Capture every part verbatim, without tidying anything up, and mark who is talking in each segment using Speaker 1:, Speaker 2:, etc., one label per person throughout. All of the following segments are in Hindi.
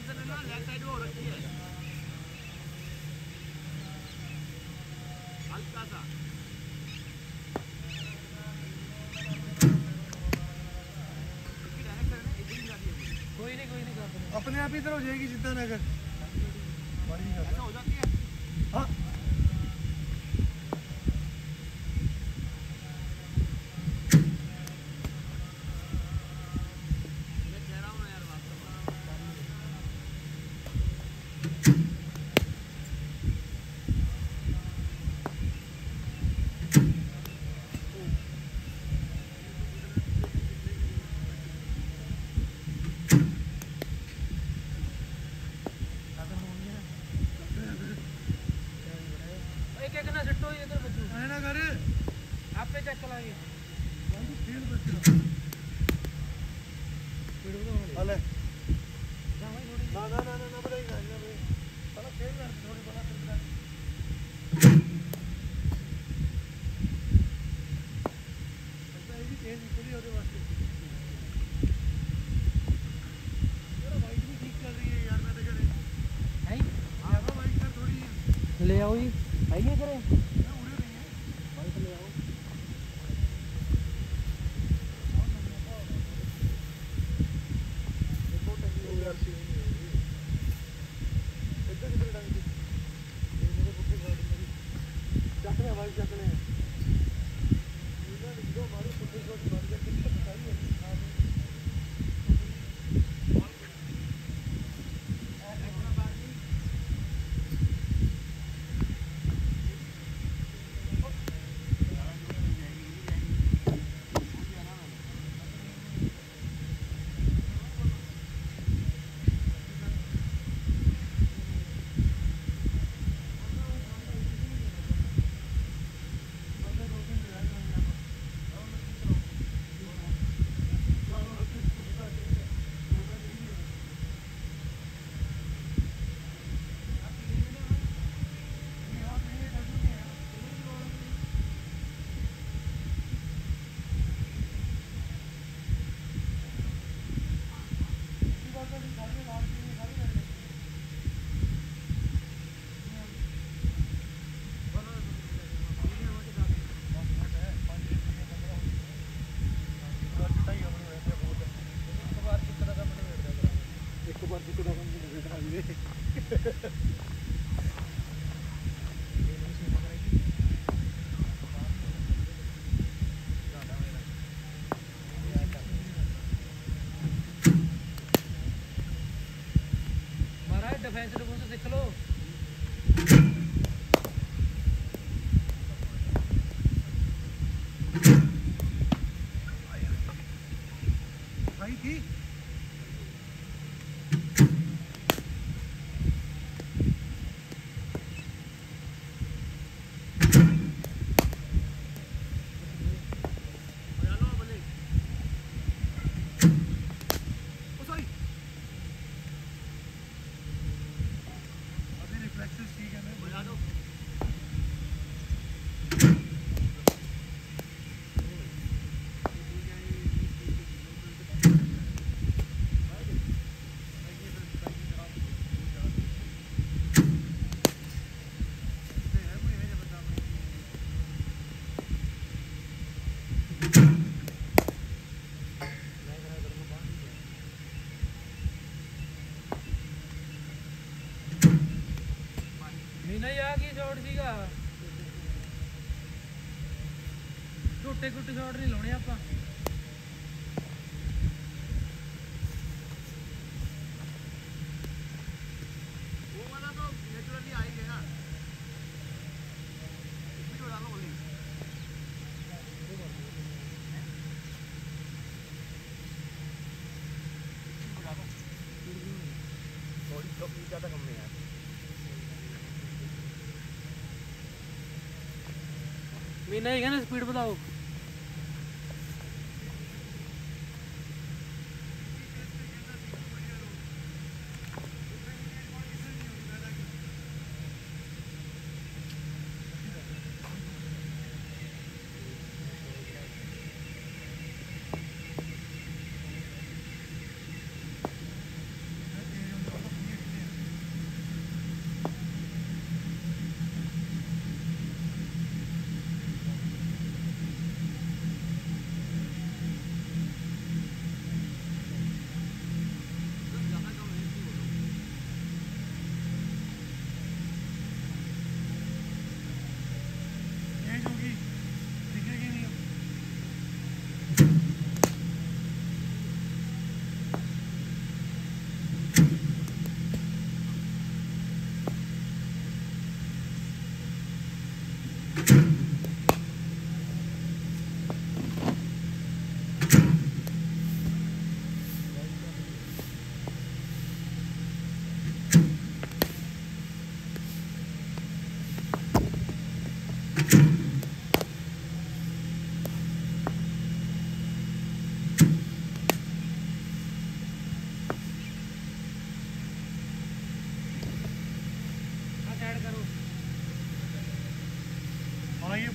Speaker 1: अपने आप ही इधर हो जाएगी चिंता न कर। ऐसा हो जाती है। हाँ मैं कह रहा हूँ ना यार बात आप पे चेक चलाएंगे अले ना ना ना ना बताइए ना ना चलो खेल यार थोड़ी बड़ा कर ऐसा ही चेंज निकली होते वास्ते यार बाइक भी ठीक चल रही है यार। मैं तो कह रही है हां बाइक सर थोड़ी ले आओ ही आइए करें उड़े नहीं है बाइक ले आओ। डिफेंस डिफेंस सीख लो भाई थी झूठे गुट्टे शॉट नहीं लाने आप वो वाला तो नेचुरली आ ही गया इसमें जो डालो बोली थोड़ी तो ज़्यादा कम नहीं है मीना ही है ना स्पीड बताओ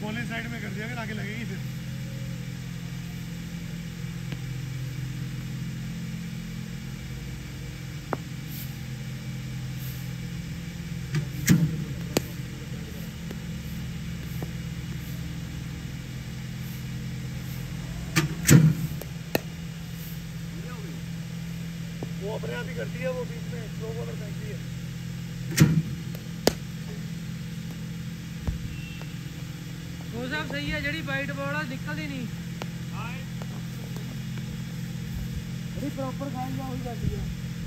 Speaker 1: कॉलेज साइड में कर दिया, फिर आगे लगेगी फिर। वो अपने आप ही करती है, वो बीच में स्लो वाटर फेंकती है।
Speaker 2: वो सब सही है, जड़ी वाइट बॉल है निकलती नहीं।
Speaker 1: बड़ी प्रॉपर गाड़ी हो जाती है।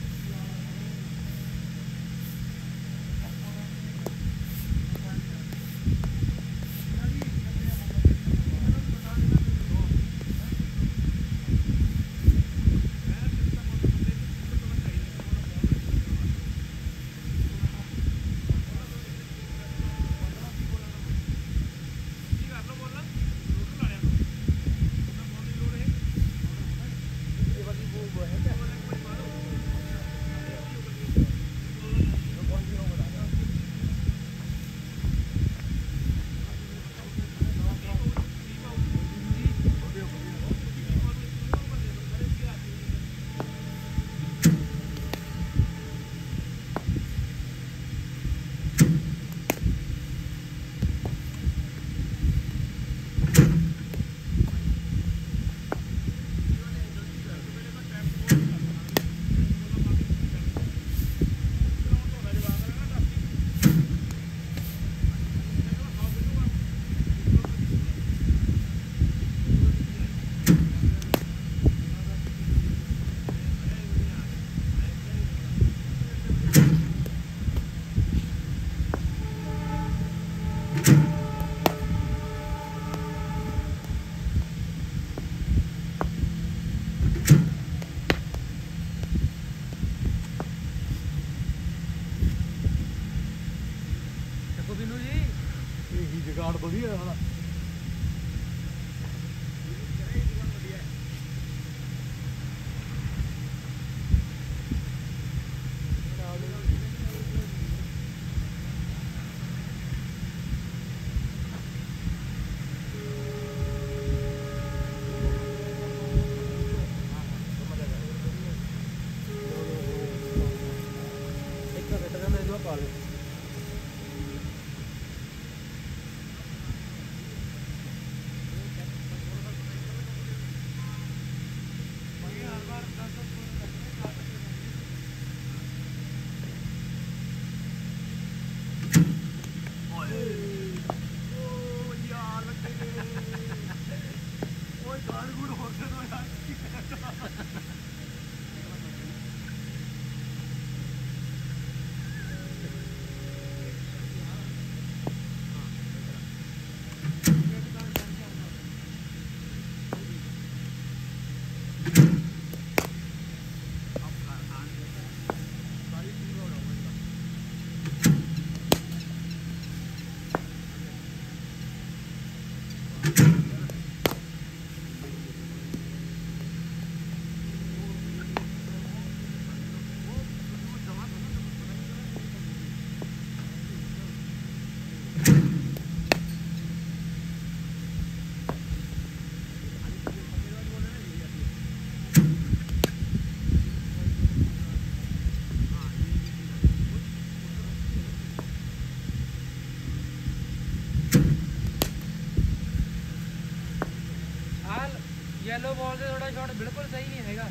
Speaker 1: जुगाड़ बढ़िया है हमारा।
Speaker 2: येलो बॉल से थोड़ा शॉट बिल्कुल सही नहीं रहेगा।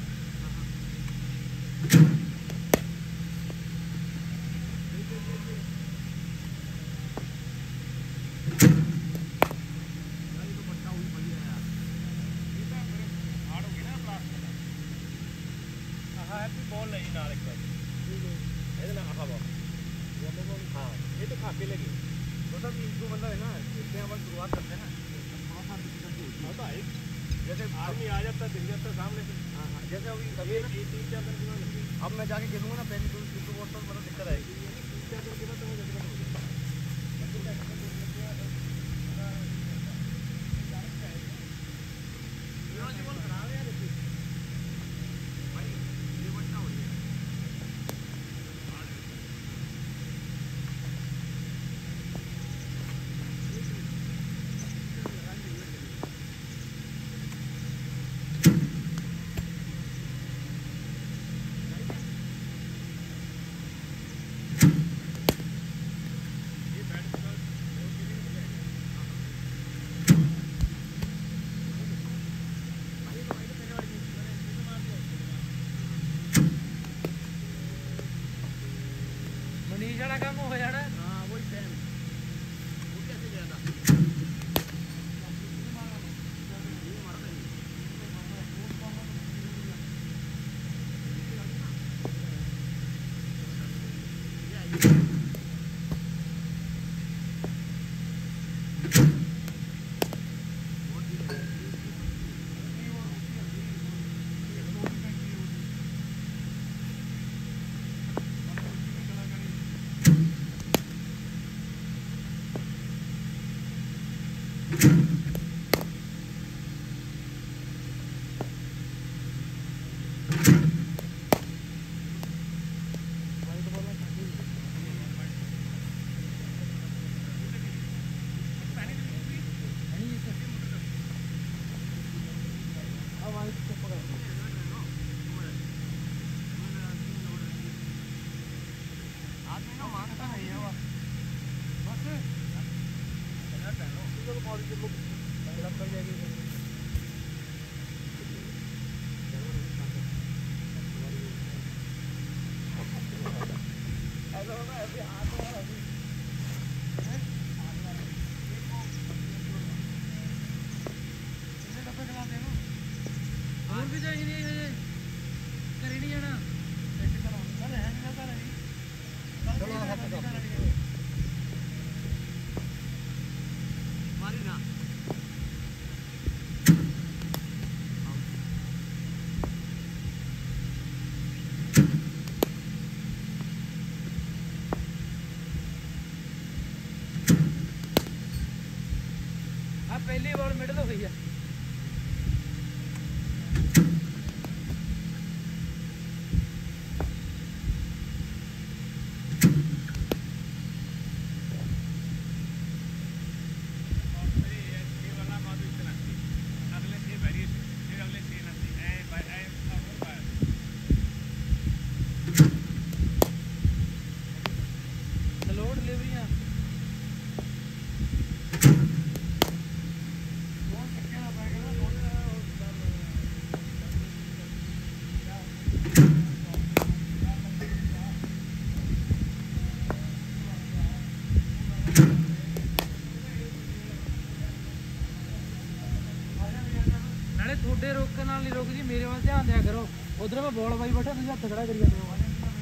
Speaker 1: बॉल नहीं ना एक बार ये ना आहा बॉल येलो बॉल हाँ ये तो काफी लगी मतलब इनको मतलब है ना इससे हम शुरुआत करते हैं ना थोड़ा सा डिफिकल्टी होती है। हाँ तो आई जैसे आदमी आ जाता है दिख जाता है सामने से। हाँ हाँ जैसे अभी अभी तीन चार दिन के बाद अब मैं जाके खेलूंगा ना पहले दो दो बॉल तो मतलब दिक्कत आएगी। तीन चार दिन के बाद तो मुझे दिक्कत हो जाएगी।
Speaker 2: पुलिस वाला काम हो जाना।
Speaker 1: हाँ वही टाइम वो कैसे गया था
Speaker 2: और भी चाहिए हजे करी नहीं जाना
Speaker 1: मारी ना
Speaker 2: अब पहली बॉल मिडल हो गई है। नाले थोड़े रोकने नाल नहीं रोकदी, मेरे वाल ध्यान दिया करो। उधर मैं बॉल पाई बैठा, तुम हथ खड़ा करी जाते हो।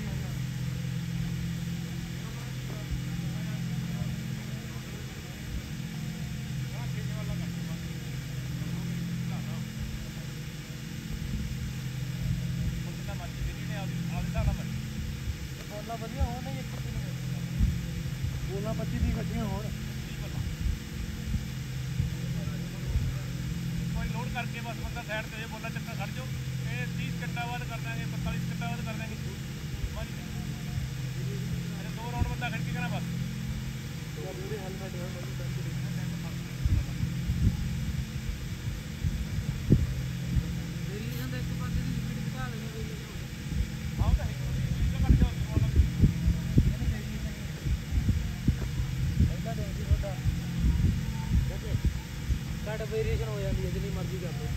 Speaker 2: बोलना बढ़िया हो नहीं, बोलना पच्ची दी गड्डियां हो
Speaker 1: लोड करके बस बंदा साइड पे बोलना चक्का खड़ जाओ, तीस घंटा बाद कर देंगे, पैंतालीस घंटा बाद कर देंगे। अरे दो राउंड बंदा खड़ के करना बस।
Speaker 2: घट वेरिएशन हो जाती है जितनी मर्जी कर लो।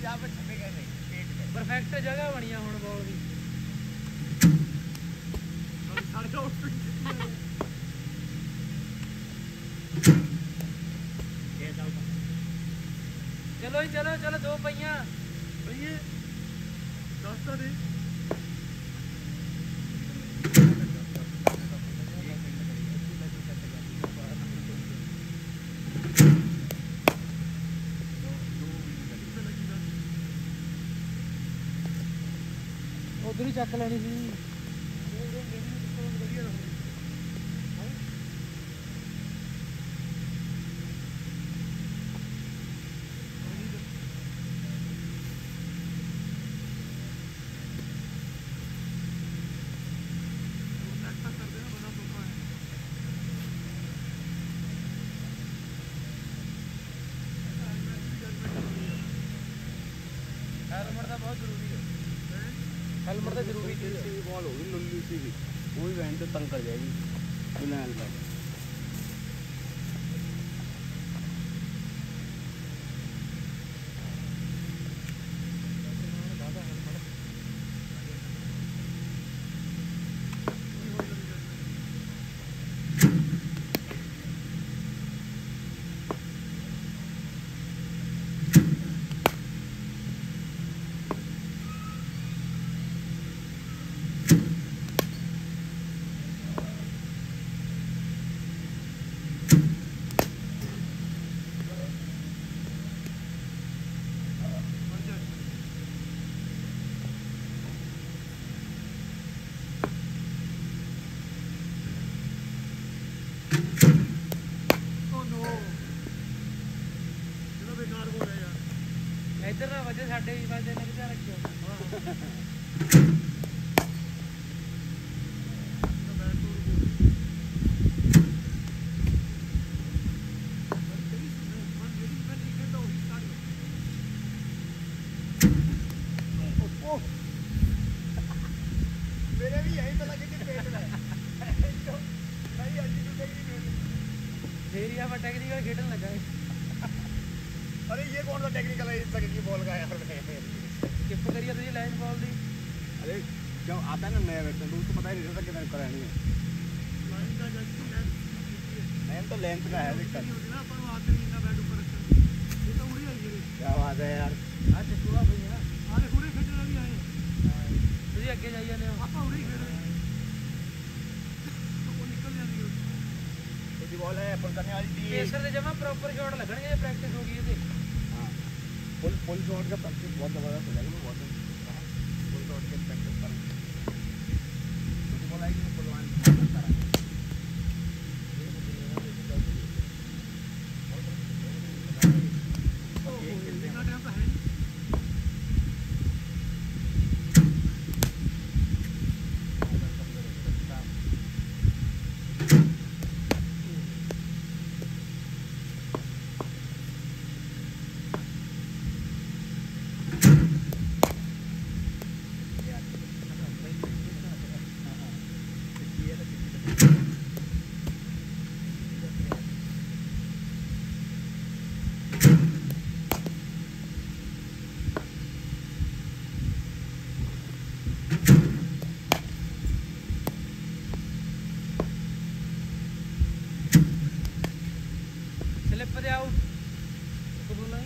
Speaker 1: जहाँ पे छपे कर रही पेट में
Speaker 2: परफेक्ट जगह बनी है हुण बॉल दी चलो जी चलो चलो दो पहिया
Speaker 1: भैया रास्ता दे
Speaker 2: उधर ही चक लेनी सी हेलमेट तो बहुत जरूरी है हेलमेट तो जरूरी चीज़ है
Speaker 1: बॉल होगी लुल्ली सी भी वो भी वैन से तंग कर जाएगी बिना हेलमेट
Speaker 2: इधर ना वजह साढ़े भी बात देने की रखियो
Speaker 1: मेरे भी यही तो लगे कि पेट में नहीं अच्छी
Speaker 2: फेरिया पर टेक्निकल खेलने लगा है
Speaker 1: अरे ये कौन सा टेक्निकल है इस तरह की बॉल का यार
Speaker 2: किप करिए तो ये लाइन बॉल दी
Speaker 1: अरे जब आता है ना नया वेक्टर तो उसको पता ही नहीं रहता कितना करानी है लाइन का जस्ट लेंथ तो लेंथ का है दिक्कत ना पर वो आते नहीं ना बैट ऊपर रखते ये तो उड़ी आई है क्या बात है यार
Speaker 2: आज पूरा भैया
Speaker 1: अरे पूरे खेलने भी आए
Speaker 2: तुझे आगे जाइए ने
Speaker 1: आपा उड़ी खेल रहे हैं तो वो निकल जाती है छोटी बॉल है पर करने वाली थी
Speaker 2: पेसर से जमा प्रॉपर शॉट लगणगे ये प्रैक्टिस होगी ये
Speaker 1: हां फुल फुल शॉट का प्रैक्टिस बहुत जबरदस्त हो जाएगी बहुत फुल शॉट के प्रैक्टिस करें छोटी बॉल आएगी फुल वन करता है
Speaker 2: स्लिप दे आउट तो बोला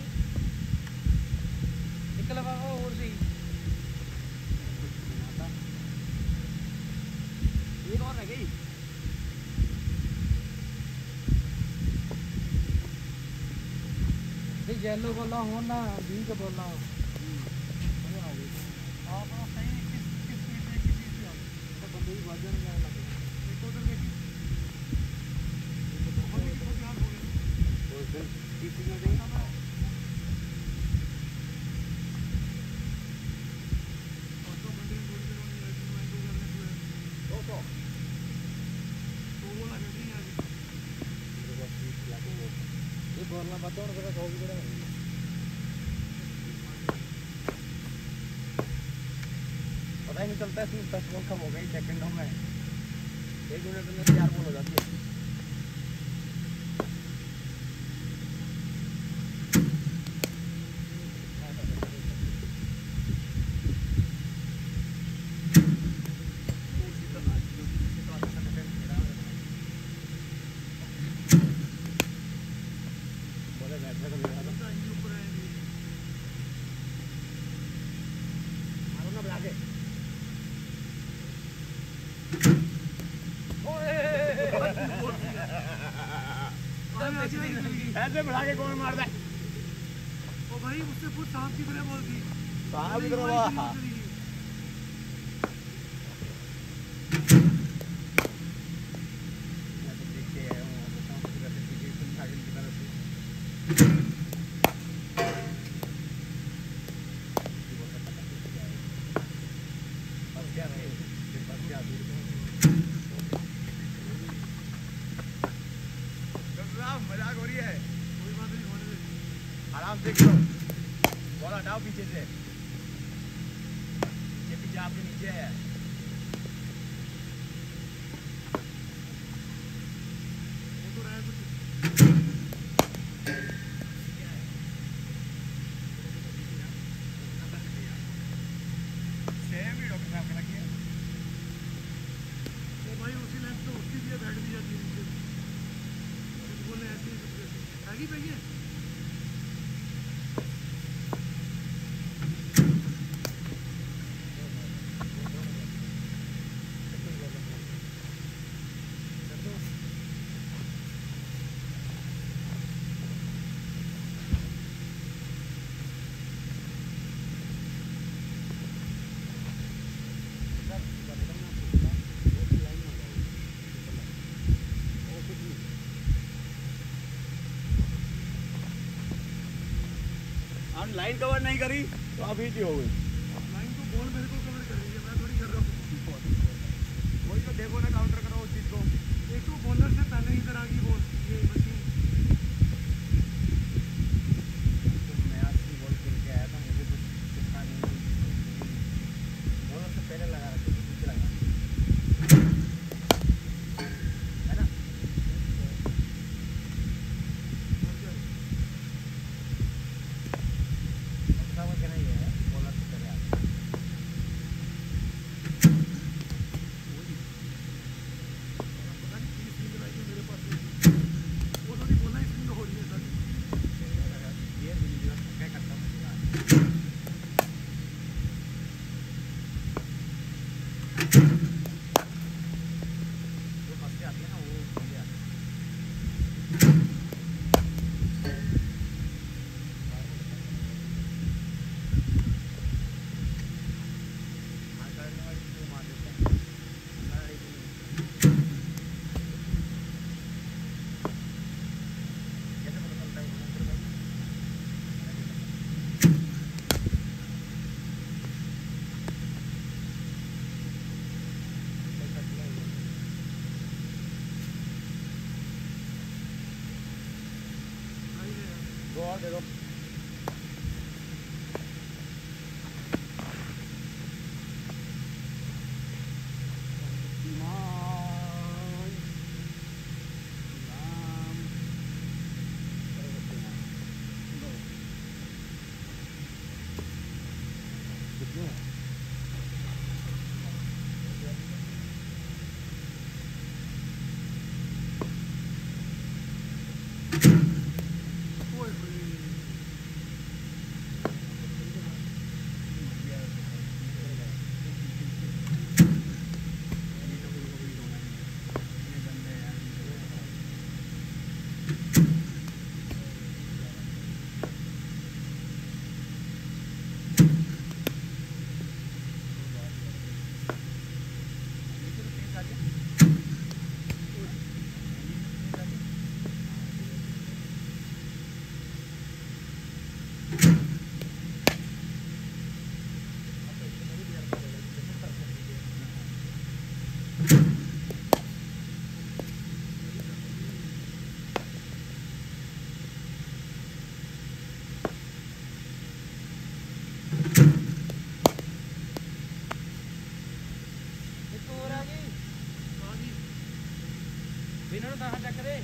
Speaker 2: निकल बाबा और सही
Speaker 1: एक और रह गई
Speaker 2: ये येलो बोला हो ना बीच का बोला हो आप सही किस किस स्पीड में किस चीज से तो बंदे की वजन क्या लगे एक उधर देखी तो बहुत ही बहुत यार हो गया
Speaker 1: और फिर किस चीज में देंगे
Speaker 2: ऑटो बंदे थोड़ी देर में लाइट में आएगा करने को
Speaker 1: दो सौ
Speaker 2: तो वो लगे नहीं यार ये बोलना मत और मेरा सौ भी बड़ा है
Speaker 1: पता ही नहीं चलता इसमें दस बॉल कम हो गई सेकंडों में एक मिनट में चार बॉल हो जाती है ऐसे बढ़ा के कौन मारता है?
Speaker 2: ओ भाई उससे पूछ सांप की तरह बोलती।
Speaker 1: सांप की तरह वाह। मजाक हो रही है, कोई बात नहीं, होने दे, आराम से करो। बॉल हटाओ पीछे से, पीछे पीछे आपके नीचे है। वो तो रहा है कुछ। सेम ही डॉक्टर साहब का लगी है। वो भाई उसी लेंथ पे उसकी भी बैठ भी जाती है नीचे। बोले ऐसे ही आगे पे ये लाइन कवर नहीं करी तो अभी ही हो गई। लाइन तो बॉल मेरे को कवर कर रही है, मैं थोड़ी कर रहा हूँ। वही तो देखो ना, काउंटर करो उस चीज को। एक तो बॉलर से पहले ही इधर आ गई बॉल, ये मशीन। तो मैं आज की बॉल खेल के आया था, मुझे कुछ दिखा नहीं, बॉलर से पहले लगा रखी थी, पीछे लगा है ना। कहना ये है बॉलर से पहले आता है। पता नहीं किस चीज में मेरे पास वो तो नहीं बोलना, इसलिए हो रही है सर। ये वीडियो क्या करता हूँ जो फंस के आती है ना, वो मुझे आती है। दो और दे दो। इन्होंने कहा चेक करे।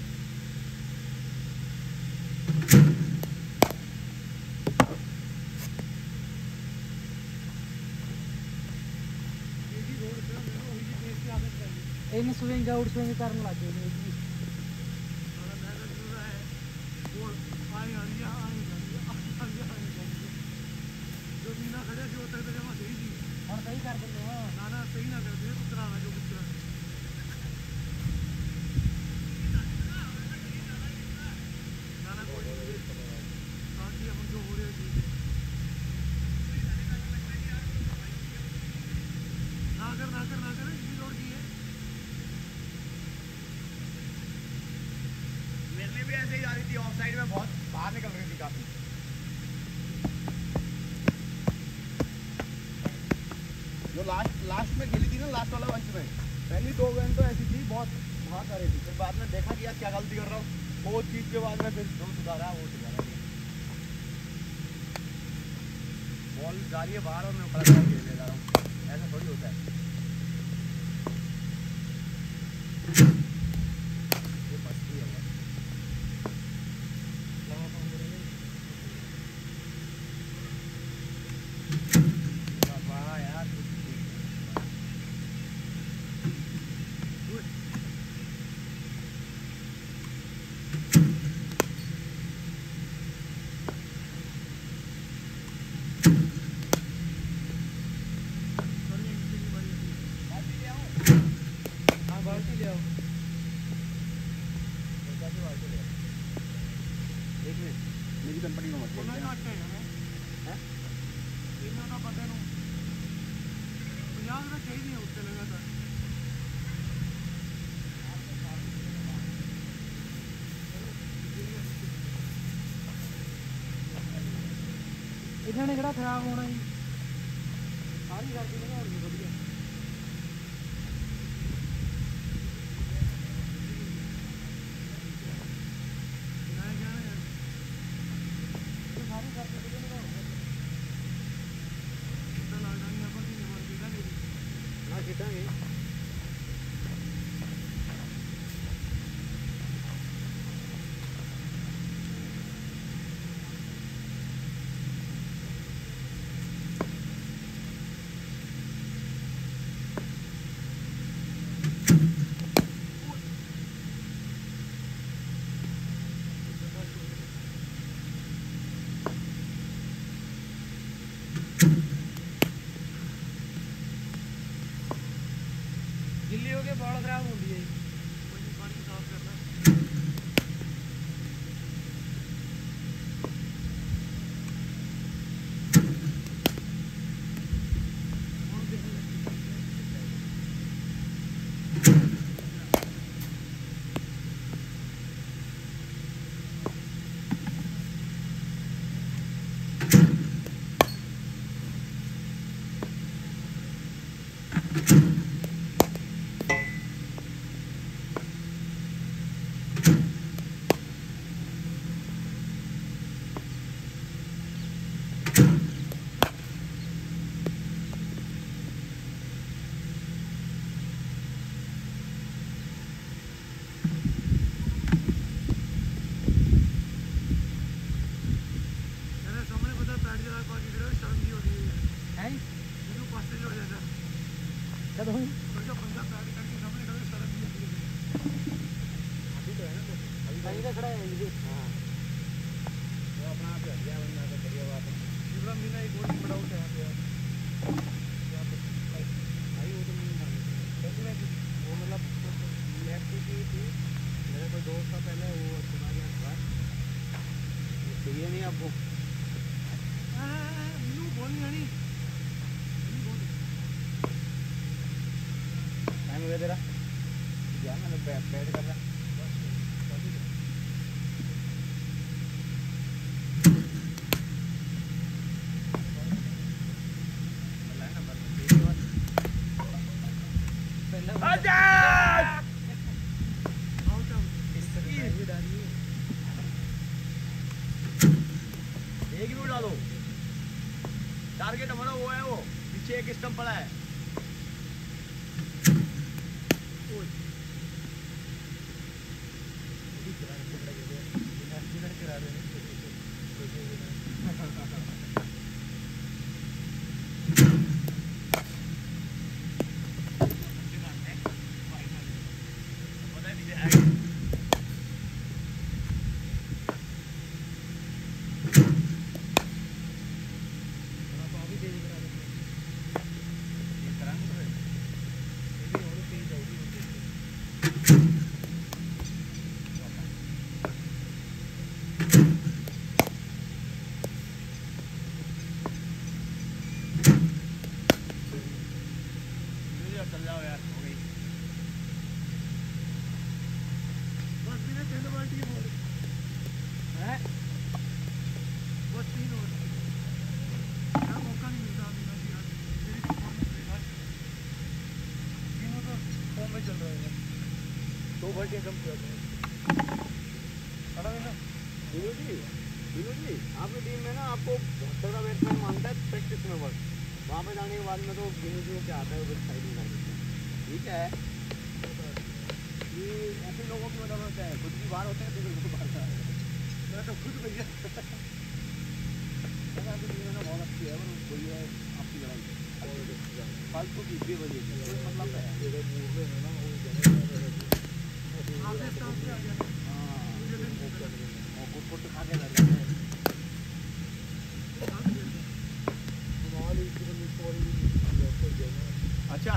Speaker 1: इन स्विंग आउट स्विंग करने लग गए जी। जो मीना खड़े थे वो तक जमा सही थी और सही कर देते हो ना ना सही ना कर दे उतरा ना जो उतरा ना ना काफी। जो लास्ट लास्ट में खेली थी ना, लास्ट वाला वंश में, पहली दो गेंद तो ऐसी थी, बहुत भाग कर रही थी। फिर बाद में देखा कि यार क्या गलती कर रहा हूँ, वो चीज़ के बाद में फिर जो सुधारा वो सुधारा। बॉल जा रही है बाहर और मैं खड़ा खेल ले जा रहा हूँ, ऐसा थोड़ी होता है। ये मस्ती है यार। बाल्टी ले आओ, एक मिनट मेरी कंपनी में मत बोलना है हैं इतना ना पता नहीं पंजाब में चाहिए नहीं उससे लगा था।
Speaker 2: इन्होंने किहड़ा खराब होना जी, सारी करके लगाउणी वधिया। गिल्ली हो के बॉल खराब होती है, पानी साफ करना। कदों अभी तो है ना, अभी तो खड़ा है ये। हाँ वो अपना आप हट गया बंदा, तो बढ़िया बात है। शिवराम मीना एक बहुत बड़ा होता है यहाँ पे यार, भाई वो तो नहीं मालूम वो मतलब लेफ्ट की थी, मेरे कोई दोस्त था पहले, वो सुना गया बात चाहिए नहीं आपको। बोलनी है नहीं टाइम हो गया तेरा, जा मैंने बैठ कर रहा। एक भी उड़ा दो, टारगेट हमारा वो है, वो पीछे एक स्टंप पड़ा है।
Speaker 1: वर्ल्ड टीम कम किया खड़ा है ना
Speaker 2: दिनू जी दिनू जी आपकी टीम में ना आपको बहत्तर का बैट्समैन मांगता है प्रैक्टिस में बस वहाँ पे जाने के बाद में तो दिनू जी को क्या आता है वो साइड में कर देते हैं ठीक है ये ऐसे लोगों की वजह होता है खुद भी बाहर होते हैं दूसरे को बाहर जाते हैं मैं तो खुद भैया आपकी टीम में ना बहुत अच्छी है और वही है आपकी लड़ाई फालतू की बेवजह की कोई मतलब है हाँ कुछ कुछ खा के लग जाते हैं अच्छा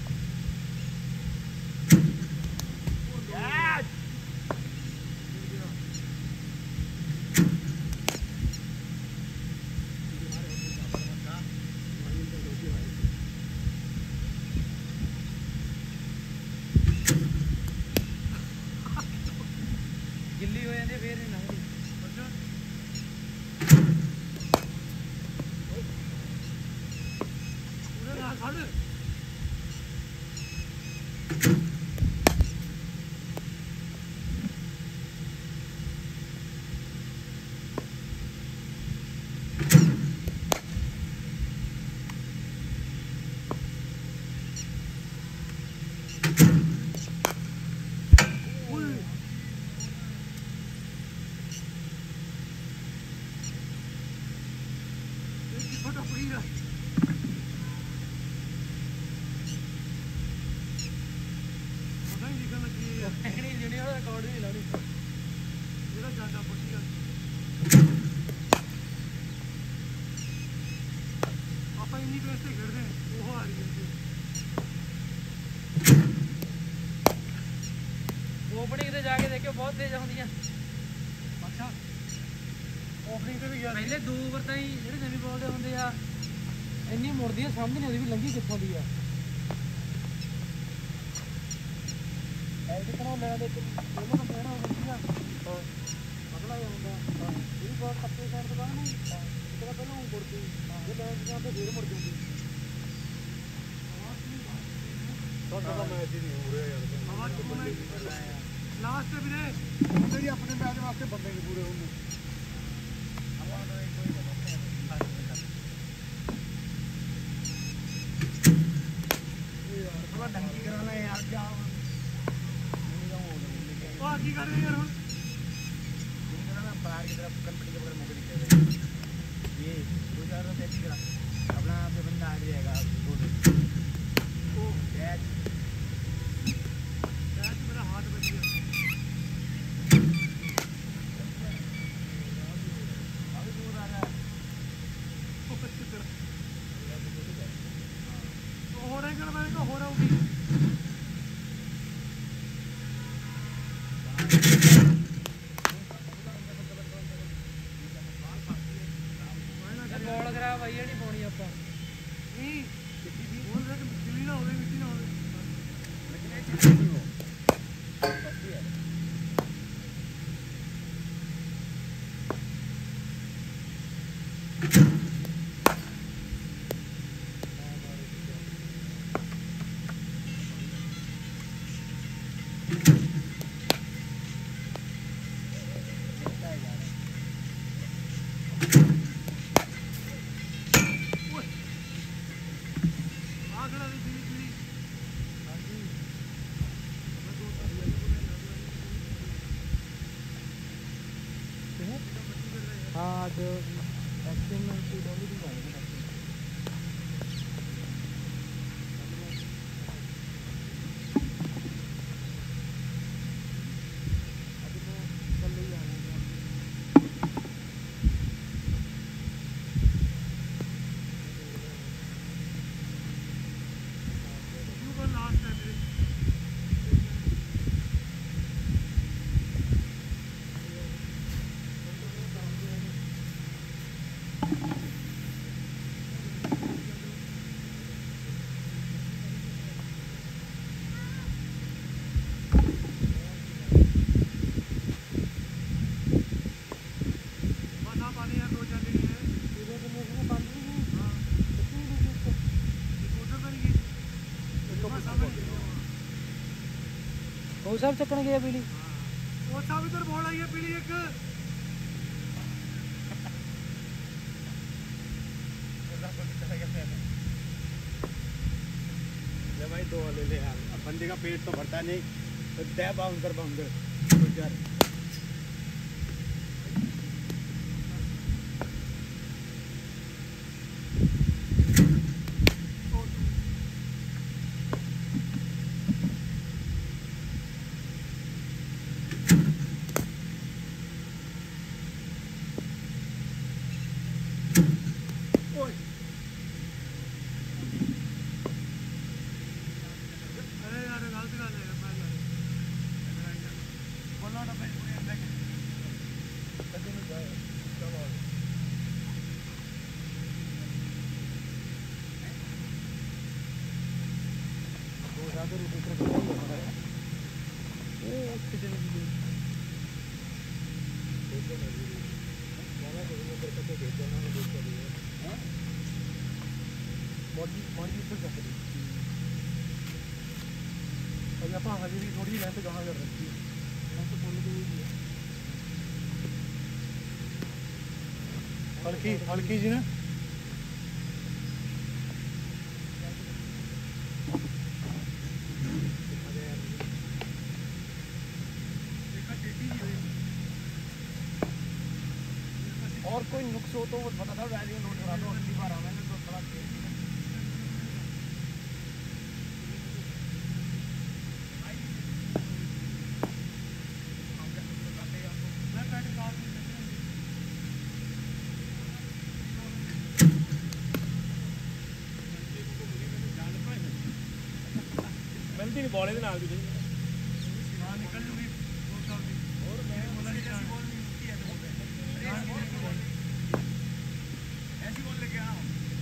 Speaker 1: गिल्ली हो जाती है फिर नहीं लंघदी ओपनिंग से जाके देखियो बहुत तेज आਉਂਦੀਆਂ
Speaker 2: अच्छा ओपनिंग पे भी गया
Speaker 1: ਪਹਿਲੇ ਦੋ ਓਵਰ ਤਾਂ ਹੀ ਜਿਹੜੇ ਨਵੀਂ ਬਾਲ ਦੇ ਹੁੰਦੇ ਆ ਇੰਨੀ ਮੁੜਦੀ ਆ ਸਮਝ ਨਹੀਂ ਆਉਂਦੀ ਵੀ ਲੰਗੀ ਕਿੱਥੋਂ ਦੀ ਆ ਐ ਕਿਤਨਾ ਲੈਣਾ ਦੇ ਉਹਨਾਂ ਨੂੰ ਕਹਿਣਾ ਹੁੰਦੀ ਆ ਅਗਲਾ ਹੀ ਹੁੰਦਾ ਇਹ ਬਾਲ ਕੱਪੇ ਸਾਈਡ ਤੋਂ ਬਾਹਰ ਨਹੀਂ ਇਤਨਾ ਪਹਿਲਾਂ ਉਹ ਮੁੜਦੀ ਜੇ ਲੈਣ ਜਾਂ ਤੇ ਫੇਰ ਮੁੜ ਜਾਂਦੀ
Speaker 2: ਤੁਹਾਡਾ ਮੈਚ ਹੀ ਨਹੀਂ ਹੋ ਰਿਹਾ ਯਾਰ
Speaker 1: ਲਾਸਟ ਵੀਰੇ
Speaker 2: ਬੰਦੇ ਹੀ ਆਪਣੇ ਮੈਚ ਵਾਸਤੇ ਬੰਦੇ ਨਹੀਂ ਪੂਰੇ ਹੁੰਦੇ यार थोड़ा ढंगी कराना है यार क्या
Speaker 1: ਉਹ ਕੀ ਕਰ ਰਹੇ ਯਾਰ ਹੁਣ
Speaker 2: बाहर की तरफ कंपनी के बगैर मौके निकले ये दो चार रोज ऐसी करा अपना आप बंदा आ जाएगा दो दिन
Speaker 1: ओ
Speaker 2: कैच
Speaker 1: कैच मेरा हाथ बच गया
Speaker 2: अभी दूर आ रहा है
Speaker 1: वो अच्छी तरह तो हो रहा है कर मैंने कहा हो रहा होगी ਬੋਲ ਖਰਾਬ ਆਈ ਨਹੀਂ ਪਾਉਣੀ ਆਪਾਂ ਨਹੀਂ ਬੋਲ ਰਿਹਾ ਕਿ ਗਿੱਲੀ ਨਾ ਹੋਵੇ ਮਿੱਟੀ ਨਾ ਹੋਵੇ
Speaker 2: लेकिन ये चीज नहीं हो पक्की है
Speaker 1: हाँ आज एक्शन में की डोली भी जाएगा अभी तो कल ही आना लास्ट टाइम
Speaker 2: वो सब चकन गया पीली
Speaker 1: वो सब इधर बोल रही है पीली एक ले भाई दो ले ले यार अब बंदे का पेट तो भरता नहीं तो दे बाउंसर बाउंसर यार हाजिरी थोड़ी लेंथ कहाँ कर रखी है तो बोलो तो वही है हल्की हल्की जी ना और कोई नुक्स हो तो वो बता दो वैल्यू नोट करा दो अगली बार मैंने तो थोड़ा नहीं बॉले के नाल भी नहीं हां निकल जूगी वो सब भी और मैं बोला कि ऐसी बॉल नहीं होती है तो ऐसी बॉल लेके आओ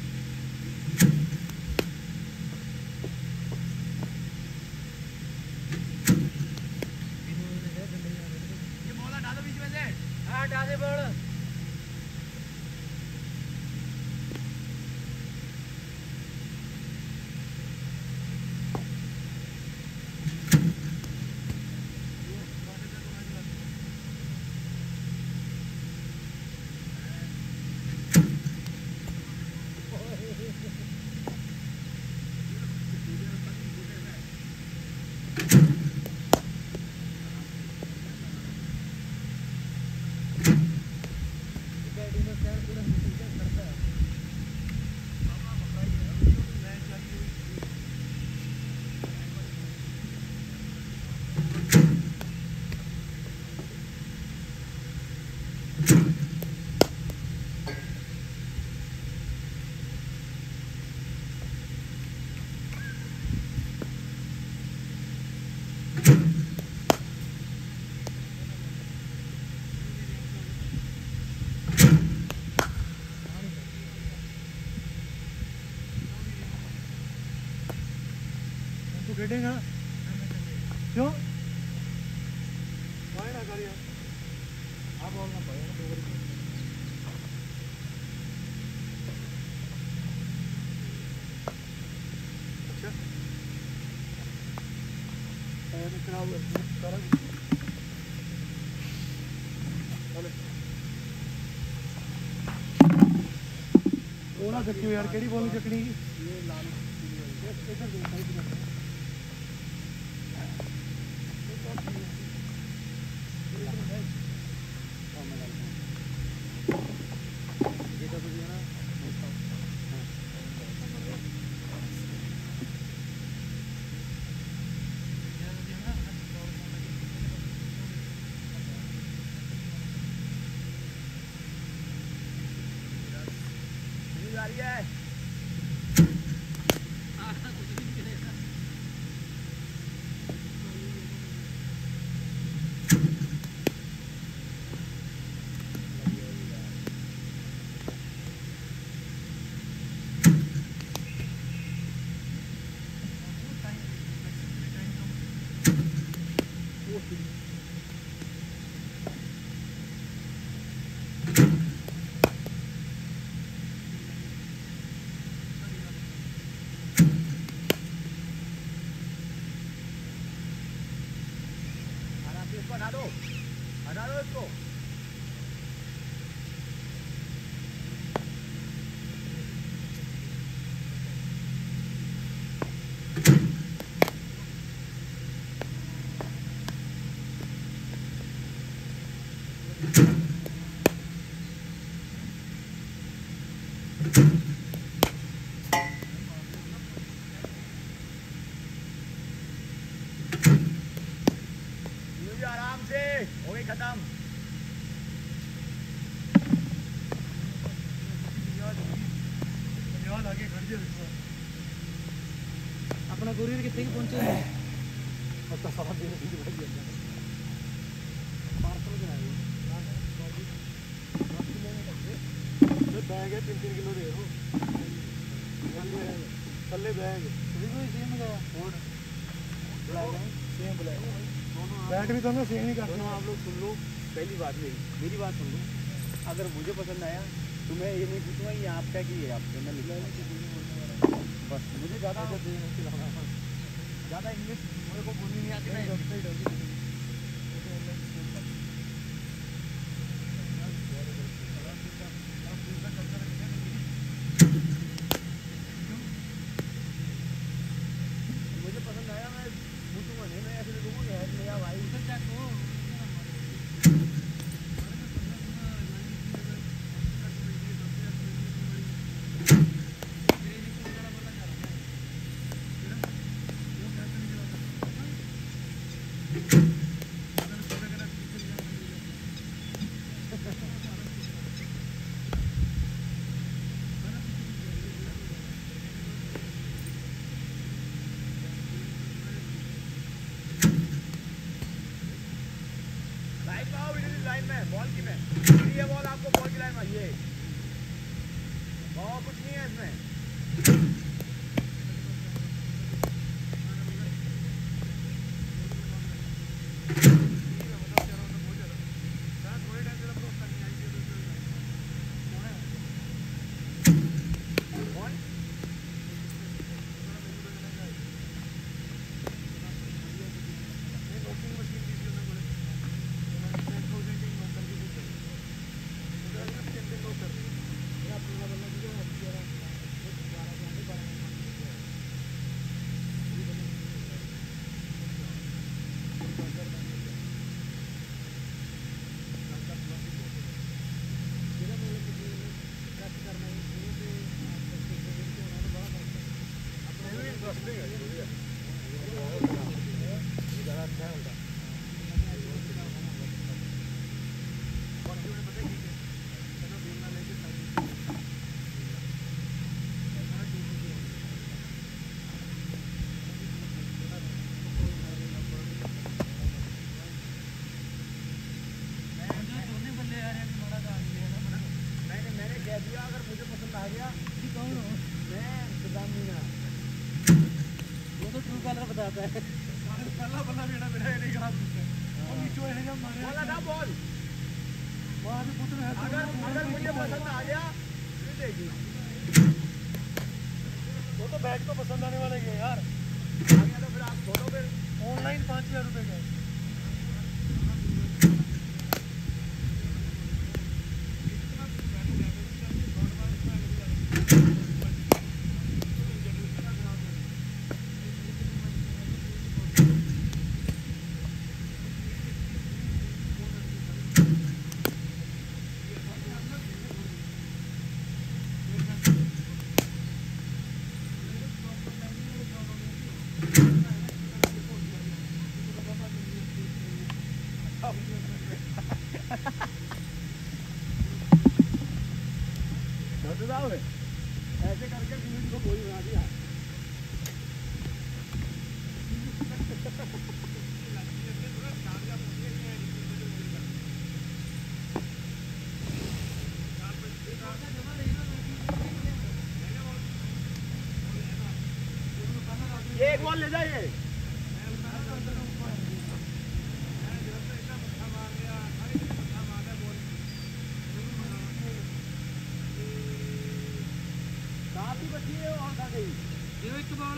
Speaker 1: ये बॉल हटा दो बीच में से हां हटा दे बॉल रेडिंग है क्यों वाई ना करिए आप और ना भाई अच्छा ये खराब कर चले ओना चक्की यार केड़ी बोली चकनी ये लाल इधर दो साइड में आराम से हो गई खत्म।
Speaker 2: अपना कुरियर कितने की पहुंचे
Speaker 1: पता सारा दिन
Speaker 2: पार्सल कराए
Speaker 1: बैग है तीन तीन किलो दे दो थल्ले बैग
Speaker 2: सेम लगाया सेम ब्लैक
Speaker 1: बैग भी तो ना सेम ही करते
Speaker 2: दोनों आप लोग सुन लो। पहली बात मेरी मेरी बात सुन लो। अगर मुझे पसंद आया तो मैं ये नहीं पूछूंगा ये आपका कि ये आपका, मैं लिखा बस। मुझे ज़्यादा ज़्यादा इंग्लिश मेरे को बोलनी नहीं आती ना। मुझे पसंद आया मैं पूछूंगा नहीं, मैं ऐसे लिखूंगा मेरा भाई उधर जाको। लाइन में बॉल की में ये बॉल आपको बॉल की लाइन में ये बहुत कुछ नहीं है इसमें। अगर मुझे पसंद आ गया कौन हो मैं वो तो ट्रू कलर बताता है। पहला बल्ला मेरा मेरा नहीं खराब और नीचे है जब मारे बोला ना बॉल वहां भी पुत्र है। अगर अगर मुझे पसंद आ गया फिर देगी वो तो बैग तो पसंद आने वाला ही है यार। आ गया तो फिर आप दोनों फिर ऑनलाइन पाँच हज़ार रुपये का ऐसे करके फिल्म को कोई बना दिया। ये एक बॉल ले जाइए। और खा गई ये एक बॉल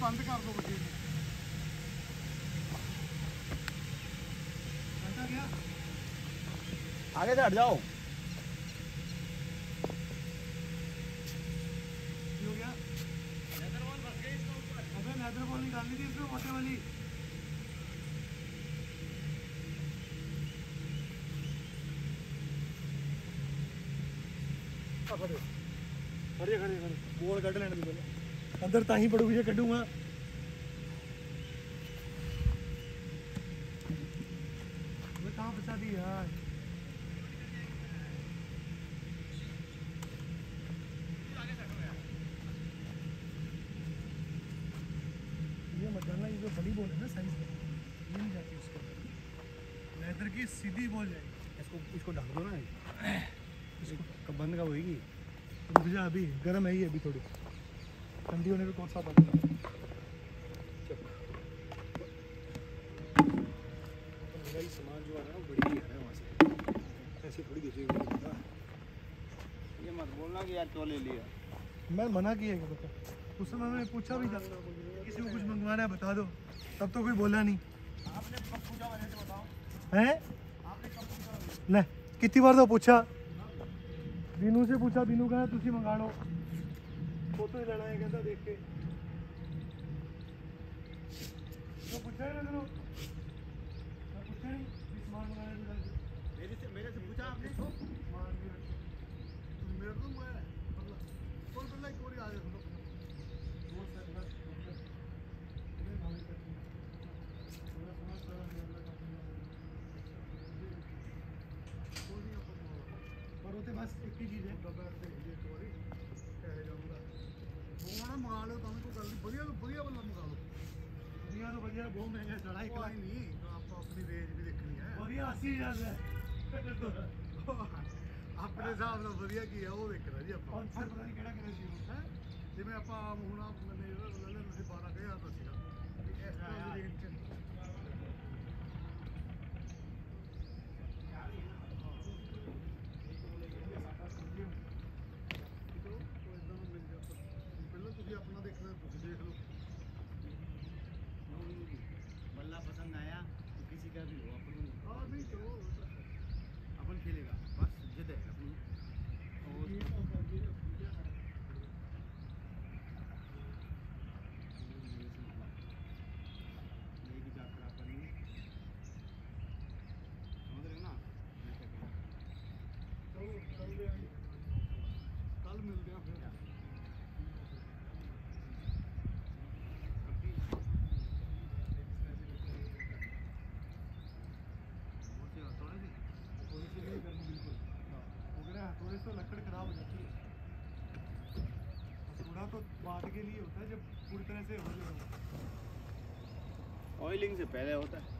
Speaker 2: बंद कर दो मशीन घंटा गया
Speaker 1: आगे से हट जाओ
Speaker 2: हो गया लेदर बॉल फंस गई इसके ऊपर अबे लेदर बॉल निकालनी थी इसमें मोटे वाली खड़े खड़े खड़े बॉल कट लेने दी अंदर ताही पड़ूगी जे कड्डूंगा वो कहां फंसा दी यार ये मत डालना ये जो बड़ी बॉल है ना साइज में ये नहीं जाती उसको लेदर की सीधी बॉल जाएगी
Speaker 1: इसको इसको ढक दो ना
Speaker 2: इसको
Speaker 1: कब बंद कब होगी
Speaker 2: रुक जा अभी गर्म है ही अभी थोड़ी ठंडी होने पे कौन सा बंद
Speaker 1: भाई सामान जो आ रहा है वो बड़ी है वहाँ से ऐसे थोड़ी दूसरी ये मत बोलना कि यार क्यों ले लिया
Speaker 2: मैं मना किया कि बता उस समय मैंने पूछा भी था किसी को कुछ मंगवाना है बता दो तब तो कोई बोला नहीं आपने कब पूछा वजह से बताओ हैं आपने कब पूछा ले कितनी बार तो पूछा बीनू से पूछा बीनू कहा तुसी मंगा लो फोटो ही लेना है कहता देख के तो पूछा है ना करो मैं पूछा नहीं सामान मंगाने के लिए
Speaker 1: मेरे से मेरे से पूछा आपने
Speaker 2: सामान भी रखो मेरे को मैं मतलब कौन बंदा एक और आ गया सुनो बहुत सारे बस ये भाई का पूरा समझ सारा मेरा का पर होते बस एक ही चीज़ है दबा से ये सॉरी कह जाऊंगा वो ना मंगा लो तुम को गल बढ़िया बढ़िया वाला मंगा लो बढ़िया तो बढ़िया बहुत महंगा चढ़ा एक लाख नहीं तो आपको अपनी रेंज भी देखनी है बढ़िया अस्सी हज़ार है अपने हिसाब ਨਾਲ ਵਧੀਆ ਕੀ ਹੈ ਉਹ ਦੇਖਣਾ ਜੀ ਆਪਾਂ ਹੁਣ ਫਿਰ ਪਤਾ ਨਹੀਂ ਕਿਹੜਾ ਕਿਹੜਾ ਸੀ ਹੈ ਜਿਵੇਂ ਆਪਾਂ ਹੁਣ ਆਪ ਮੈਨੇ ਲੈ ਲੈ ਤੁਸੀਂ ਬਾਰਾਂ ਹਜ਼ਾਰ ਦਾ ਸੀਗਾ ਇਸ ਤਰ੍ਹਾਂ ਦੀ ਰੇਂਜ ਚ ਪਹਿਲਾਂ ਤੁਸੀਂ ਆਪਣਾ ਦੇਖਣਾ ਤੁਸੀਂ ਦੇਖ ਲਓ
Speaker 1: बल्ला पसंद आया तो किसी का भी हो अपन
Speaker 2: हाँ नहीं तो
Speaker 1: अपन खेलेगा बस जिद है अपनी और ये भी जा खराब करेंगे समझ रहे हो ना
Speaker 2: कल मिलते हैं फिर थोड़ी तो लकड़ खराब हो जाती है थोड़ा तो बाद के लिए होता है जब पूरी तरह से हो जाए
Speaker 1: ऑयलिंग से पहले होता है